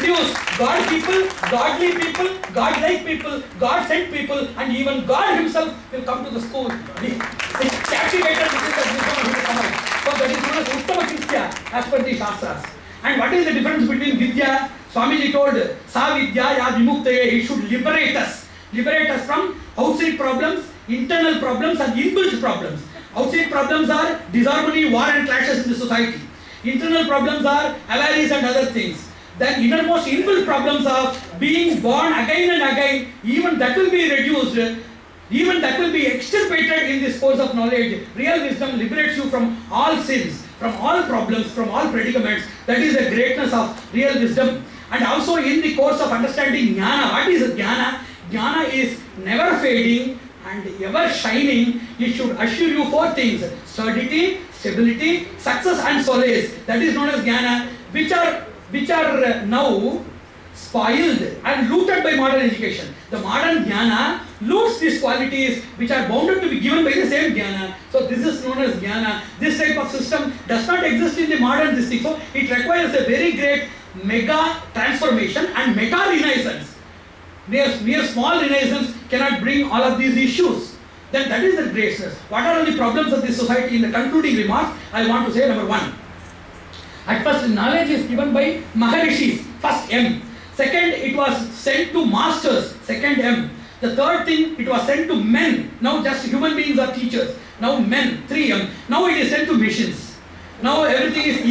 produce God people, godly people, God-like people, God-sent people, and even God himself will come to the school. It's captivated within the wisdom of his command. So that is known as Uttama Krishya as per the Shastras. And what is the difference between Vidya? Swamiji told, Sa Vidya ya Vimuktaye, he should liberate us. Liberate us from outside problems, internal problems and inbuilt problems. Outside problems are disharmony, war and clashes in the society. Internal problems are avarice and other things. Then innermost inbuilt problems of being born again and again, even that will be reduced, even that will be extirpated in this course of knowledge. Real wisdom liberates you from all sins, from all problems, from all predicaments. That is the greatness of real wisdom. And also in the course of understanding jnana, what is jnana? Jnana is never fading and ever shining. It should assure you four things: sturdity, stability, success and solace. That is known as jnana, which are now spoiled and looted by modern education. The modern jnana loots these qualities which are bounded to be given by the same jnana. So this is known as jnana. This type of system does not exist in the modern district. So it requires a very great mega transformation and meta renaissance. Mere small renaissance cannot bring all of these issues. Then that is the greatness. What are the problems of this society? In the concluding remarks, I want to say number one. At first, knowledge is given by Maharishis, first M. Second, it was sent to masters, second M. The third thing, it was sent to men. Now just human beings are teachers. Now men, 3M. Now it is sent to machines. Now everything is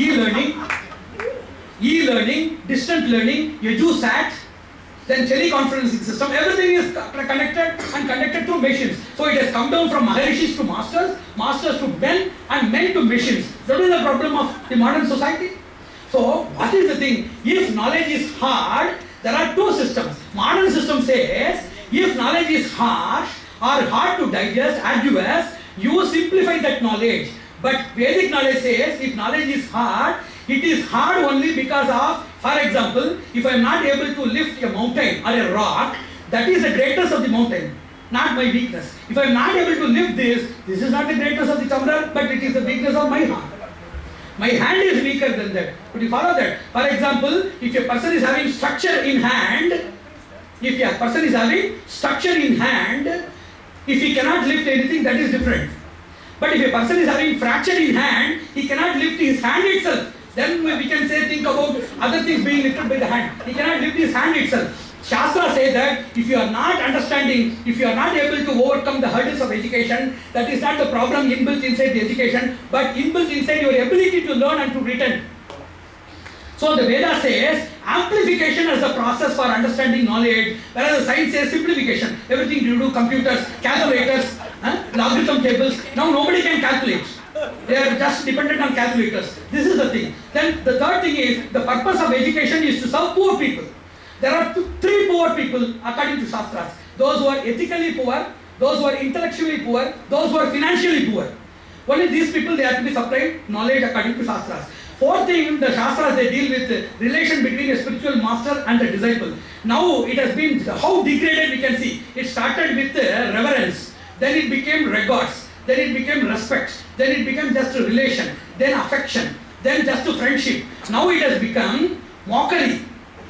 e-learning, distant learning, EduSat, then teleconferencing system. Everything is connected and conducted through machines. So it has come down from Maharishis to masters, masters to men, and men to machines. That is the problem of the modern society. So what is the thing? If knowledge is hard, there are two systems. Modern system says, if knowledge is harsh or hard to digest, arduous, you simplify that knowledge. But Vedic knowledge says, if knowledge is hard, it is hard only because of, for example, if I am not able to lift a mountain or a rock, that is the greatness of the mountain, not my weakness. If I am not able to lift this is not the greatness of the Chandra, but it is the weakness of my heart. My hand is weaker than that. Could you follow that? For example, if a person is having structure in hand, if he cannot lift anything, that is different. But if a person is having fracture in hand, he cannot lift his hand itself. Then we can say, think about other things being lifted by the hand. He cannot lift his hand itself. Shastra says that if you are not understanding, if you are not able to overcome the hurdles of education, that is not the problem inbuilt inside the education, but inbuilt inside your ability to learn and to retain. So the Veda says amplification as a process for understanding knowledge, whereas the science says simplification. Everything you do, computers, calculators, logarithm tables. Now nobody can calculate. They are just dependent on calculators. This is the thing. Then the third thing is, the purpose of education is to serve poor people. There are three poor people according to Shastras. Those who are ethically poor, those who are intellectually poor, those who are financially poor. Only these people, they have to be supplied knowledge according to Shastras. Fourth thing, the Shastras, they deal with the relation between a spiritual master and a disciple. Now it has been, how degraded we can see. It started with reverence, then it became regards, then it became respect, then it became just a relation, then affection, then just a friendship. Now it has become mockery,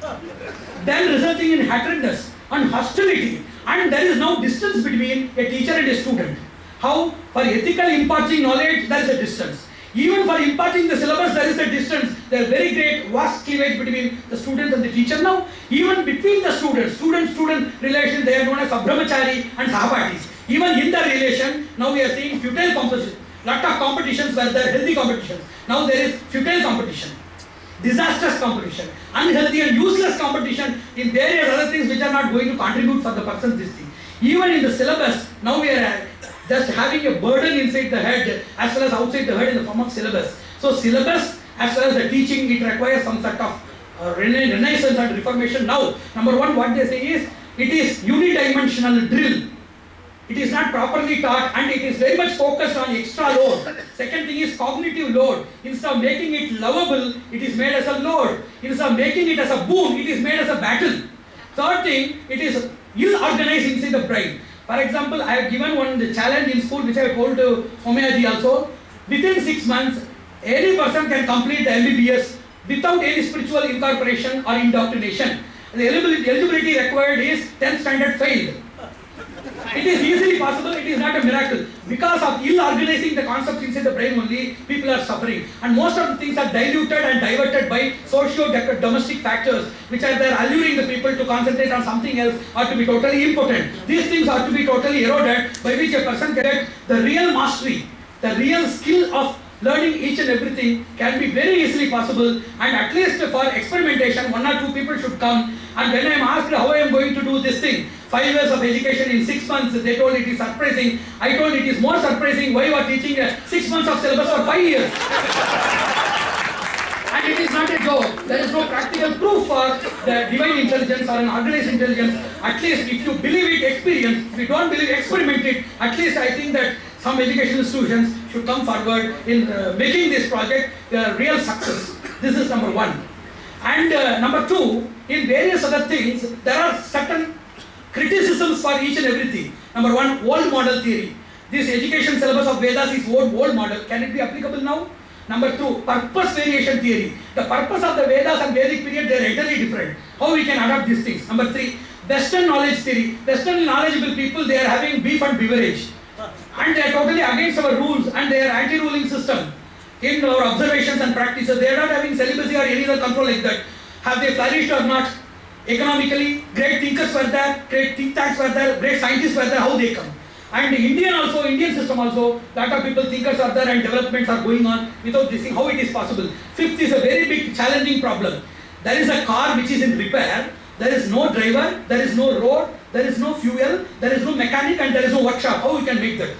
then resulting in hatredness and hostility, and there is now distance between a teacher and a student. How? For ethical imparting knowledge, there is a distance. Even for imparting the syllabus, there is a distance. There is very great vast cleavage between the student and the teacher. Now, even between the student-student relation, they are known as Abramachari and Sahapatis. Even in the relation, now we are seeing futile competition. Lot of competitions were there, healthy competitions. Now there is futile competition, disastrous competition, unhealthy and useless competition in various other things which are not going to contribute for the person's this thing. Even in the syllabus, now we are just having a burden inside the head as well as outside the head in the form of syllabus. So syllabus as well as the teaching, it requires some sort of renaissance and reformation. Now, number one, what they say is, it is unidimensional drill. It is not properly taught and it is very much focused on extra load. Second thing is cognitive load. Instead of making it lovable, it is made as a load. Instead of making it as a boon, it is made as a battle. Third thing, it is ill-organized inside the brain. For example, I have given one the challenge in school which I have told to Homeaji also. Within 6 months, any person can complete the MBBS without any spiritual incorporation or indoctrination. The eligibility required is 10th standard failed. It is easily possible, it is not a miracle. Because of ill organizing the concepts inside the brain only, people are suffering. And most of the things are diluted and diverted by socio-domestic factors, which are there alluring the people to concentrate on something else or to be totally impotent. These things are to be totally eroded, by which a person can get the real mastery, the real skill of learning each and everything can be very easily possible, and at least for experimentation, 1 or 2 people should come. And when I am asked how I am going to do this thing, 5 years of education in 6 months, they told it is surprising. I told it is more surprising why you are teaching 6 months of syllabus for 5 years. And it is not a joke. There is no practical proof for the divine intelligence or an organized intelligence. At least if you believe it, experience. If you don't believe, experiment it. At least I think that some educational institutions should come forward in making this project a real success. This is number 1. And number 2, in various other things, there are certain criticisms for each and everything. Number 1, old model theory. This education syllabus of Vedas is old model. Can it be applicable now? Number 2, purpose variation theory. The purpose of the Vedas and Vedic period, they are entirely different. How we can adapt these things? Number 3, Western knowledge theory. Western knowledgeable people, they are having beef and beverage. And they are totally against our rules and they are anti-ruling system. In our observations and practices, they are not having celibacy or any other control like that. Have they flourished or not? Economically, great thinkers were there, great think tanks were there, great scientists were there, how they come? And Indian system also, lot of people, thinkers are there and developments are going on without this thing, how it is possible? 5th is a very big challenging problem. There is a car which is in repair, there is no driver, there is no road, there is no fuel, there is no mechanic and there is no workshop. How we can make that?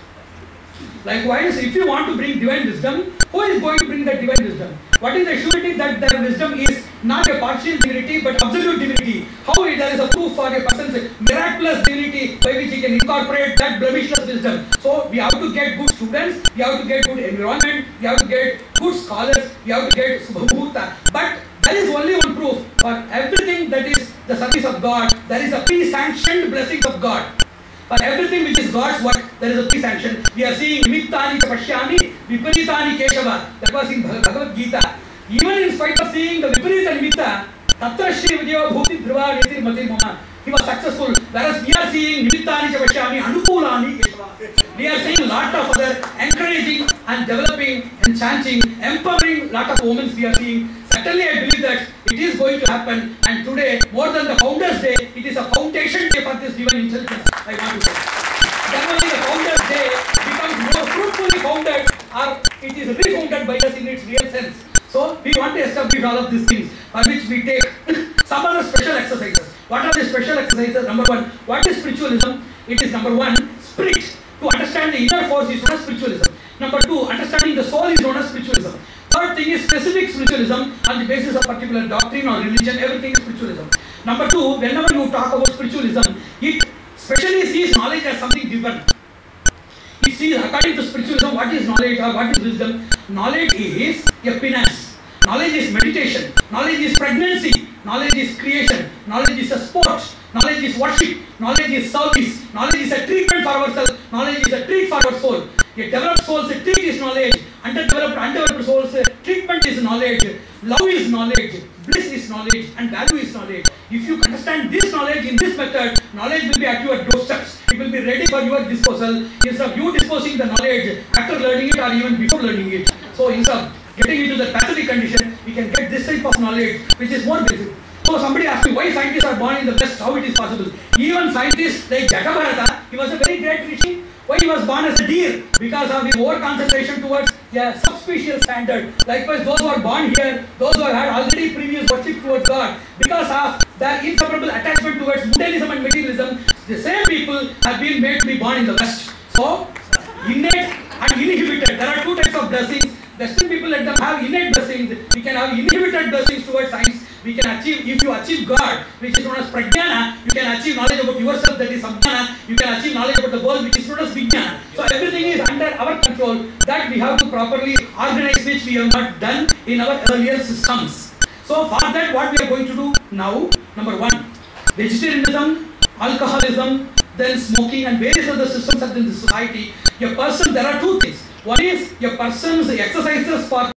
Likewise, if you want to bring divine wisdom, who is going to bring that divine wisdom? What is the surety that their wisdom is not a partial divinity but absolute divinity? How there is a proof for a person's miraculous divinity by which he can incorporate that blemishless wisdom? So we have to get good students, we have to get good environment, we have to get good scholars, we have to get Subhamurta. But there is only one proof for everything that is the service of God. There is a pre-sanctioned blessings of God. For everything which is God's work, there is a pre-sanction. We are seeing Nimittani cha pashyami, Viparitani Keshava. That was in Bhagavad Gita. Even in spite of seeing the Viparita Nimitta, Tatra Shri Vijaya Bhuti Dhruva Netir Mati Mama, he was successful. Whereas we are seeing Nimittani cha pashyami, Anukulani Keshava. We are seeing lot of other encouraging and developing, enchanting, empowering lot of women we are seeing. Certainly I believe that it is going to happen, and today, more than the Founders Day, it is a foundation day for this divine intelligence, I want to say. Then only the Founders Day becomes more fruitfully founded, or it is refounded by us in its real sense. So, we want to establish all of these things, for which we take some other special exercises. What are the special exercises? Number 1, what is spiritualism? It is number 1, spirit. To understand the inner force is known as spiritualism. Number 2, understanding the soul is known as spiritualism. Third thing is specific spiritualism on the basis of particular doctrine or religion, everything is spiritualism. Number 2, whenever you talk about spiritualism, it specially sees knowledge as something given. It sees, according to spiritualism, what is knowledge or what is wisdom? Knowledge is a penance. Knowledge is meditation. Knowledge is pregnancy. Knowledge is creation. Knowledge is a sport. Knowledge is worship. Knowledge is service. Knowledge is a treatment for ourselves. Knowledge is a treat for our soul. A developed soul's treat is knowledge. Undeveloped soul's treatment is knowledge. Love is knowledge. Bliss is knowledge. And value is knowledge. If you understand this knowledge in this method, knowledge will be at your doorsteps. It will be ready for your disposal. Instead of you disposing the knowledge after learning it or even before learning it. So instead of getting into the passive condition, we can get this type of knowledge which is more basic. So somebody asked me why scientists are born in the West, how it is possible. Even scientists like Jakabharata, he was a very great rishi. Why he was born as a deer? Because of his over concentration towards a subspecial standard. Likewise, those who are born here, those who have had already previous worship towards God, because of their inseparable attachment towards mundanism and materialism, the same people have been made to be born in the West. So, innate and inhibited. There are 2 types of blessings. Western people, let them have innate blessings. We can have inhibited blessings towards science. We can achieve, if you achieve God, which is known as Prajnana, you can achieve knowledge about yourself, that is Samjnana. You can achieve knowledge about the world, which is known as Vijnana. So everything is under our control, that we have to properly organize, which we have not done in our earlier systems. So for that, what we are going to do now, number 1, vegetarianism, alcoholism, then smoking and various other systems in the society. A person, there are 2 things. One is a person's exercises for